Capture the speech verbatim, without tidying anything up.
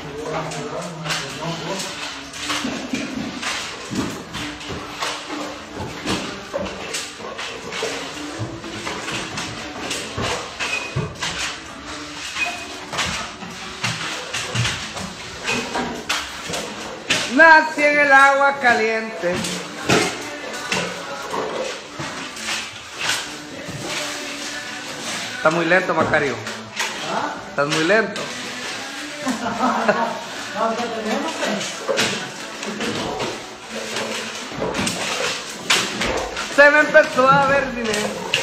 Nací en el agua caliente. Está muy lento, Macario. ¿Ah? Estás muy lento. No, ¿qué tenemos? Se me empezó a ver dinero.